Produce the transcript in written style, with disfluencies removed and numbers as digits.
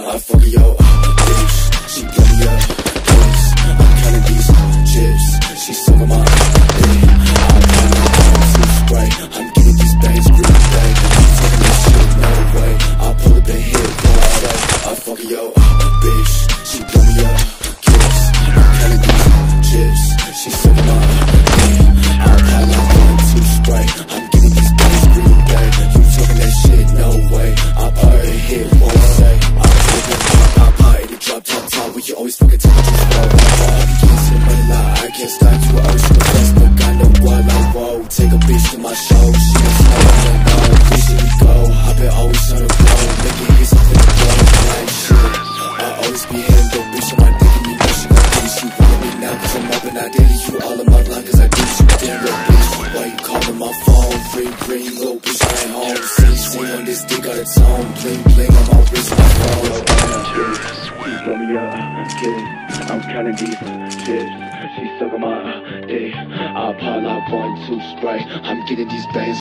I fuck yo, bitch, she blow me up, kicks. I'm counting these chips, she sucking my dick. I'm counting my spray, I'm getting these bangs, green bang. I'm taking this shit, no way. I'll pull up and hit, one day. I fuck yo, bitch, she blow me up, kicks. I'm counting these chips, she sucking my dick. I'll pile up 1, 2 spray, I'm getting these bangs, green bang. You talking that shit, no way. I'll pull up and hit, one day. Drop top, we can always fucking take a juice bar. I be getting to the money line, I can't stop you. I always feel fast, but got no what like whoa. Take a bitch to my show, she don't smoke, I don't know. Bitch, here we go, I been always on the blow. Making hits off in the blow, like shit. I always be hitting the bitch on my dick, and you know she gon' get it. She wantin' me now, cause I'm up and I did it. You all in my line, cause I do you damn little bitch. Why you calling my phone? Ring, little bitch, I ain't home. See on this dick, got a tone. Bling, on my wrist, my phone. Blow me up, kid. I'm counting these chips. She sucking my dick. I'll pile out 1, 2 spray. I'm getting these bangs.